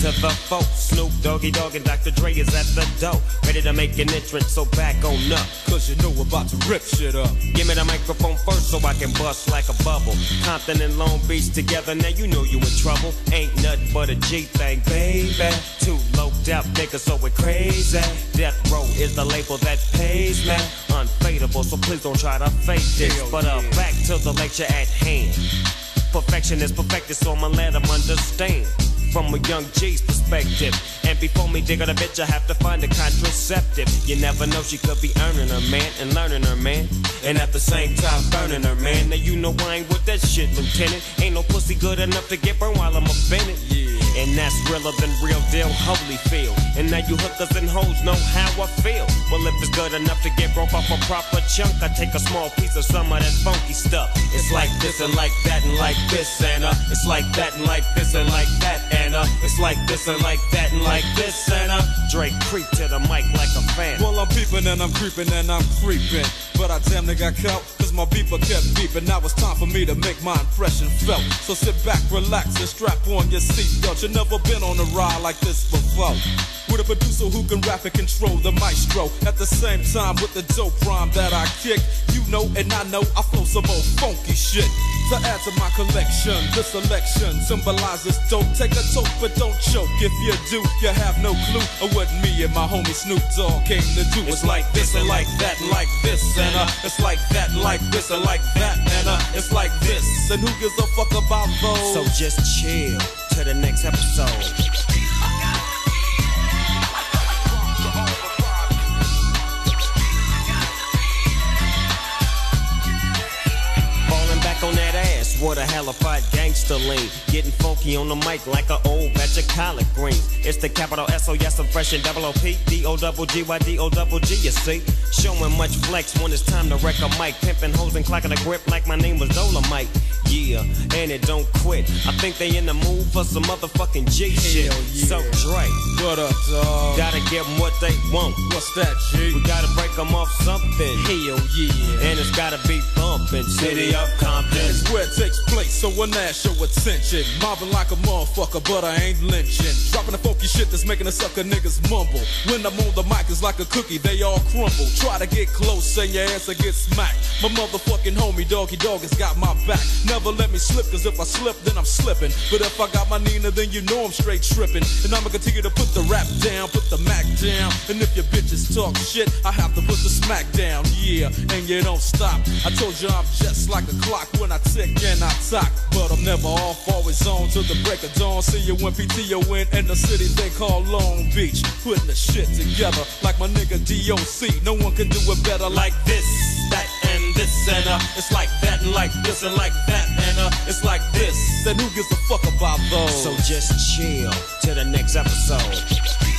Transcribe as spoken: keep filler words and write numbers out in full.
to the folk. Snoop Doggy Dogg and Doctor Dre is at the door, ready to make an entrance, so back on up. Cause you know we're about to rip shit up. Give me the microphone first so I can bust like a bubble. Compton and Long Beach together, now you know you in trouble. Ain't nothing but a G thing, baby. Too loped out niggas, so we're crazy. Death Row is the label that pays me. Unfadable, so please don't try to fake this. Hell but uh, yeah. back to the lecture at hand. Perfection is perfected, so I'ma let them understand from a young G's perspective. And before me dig on a bitch, I have to find a contraceptive. You never know, she could be earning her man and learning her man, and at the same time burning her man. Now you know I ain't with that shit, Lieutenant. Ain't no pussy good enough to get burned while I'm offended. Yeah. And that's realer than real deal, Holyfield. And now you hookers and hoes know how I feel. Well, if it's good enough to get broke off a proper chunk, I take a small piece of some of that funky stuff. It's like this and like that and like this and uh, it's like that and like this and like that and uh, it's like this and like that and like this and uh, Drake creep to the mic like a fan. Well, I'm peeping and I'm creeping and I'm creeping, but I damn near got caught, cause my beeper kept beeping. Now it's time for me to make my impression felt. So sit back, relax, and strap on your seatbelt. You never been on a ride like this before, with a producer who can rap and control the maestro. At the same time with the dope rhyme that I kick, you know and I know I flow some old funky shit. To add to my collection, this selection symbolizes dope. Take a toke but don't choke. If you do, you have no clue of what me and my homie Snoop Dogg came to do. It's like this and like that and like this and uh, it's like that and like this and like that and uh, it's like this. And who gives a fuck about those? So just chill to the next episode. On that ass, what a halified gangster lean. Getting funky on the mic like an old batch of collard greens. It's the capital S O, yes I'm fresh and double O P D O double G Y D O double G, you see. Showing much flex when it's time to wreck a mic. Pimping hoes and clocking a grip like my name was Dolomite. Yeah, and it don't quit. I think they in the mood for some motherfucking G shit. Yeah. So Dre, what up, dog? gotta give them what they want. What's that, G? We gotta break them off something. Hell yeah. And it's gotta be bumpin'. City of Compton. It's where it takes place, so when that show attention. Mobbing like a motherfucker, but I ain't lynching. Dropping the funky shit that's making the sucker niggas mumble. When I'm on the mic, it's like a cookie, they all crumble. Try to get close and your ass will get smacked. My motherfucking homie Doggy Dogg has got my back. Never let me slip, cause if I slip, then I'm slipping. But if I got my Nina, then you know I'm straight tripping. And I'ma continue to put the rap down, put the Mac down. And if your bitches talk shit, I have to put the smack down. Yeah, and you don't stop. I told you I'm just like a clock when I tick and I talk, but I'm never off, always on till the break of dawn. See you when P T O in in the city they call Long Beach. Putting the shit together like my nigga D O C. No one can do it better like this, that, and this, and uh, it's like that, and like this, and like that, and uh, it's like this. Then who gives a fuck about those? So just chill to the next episode.